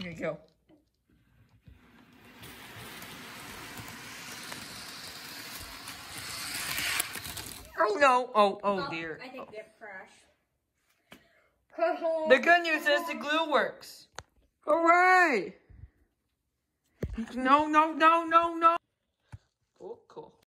Here you go. Oh no! Oh dear. I think they're fresh. The good news is the glue works. Hooray! No. Oh, cool.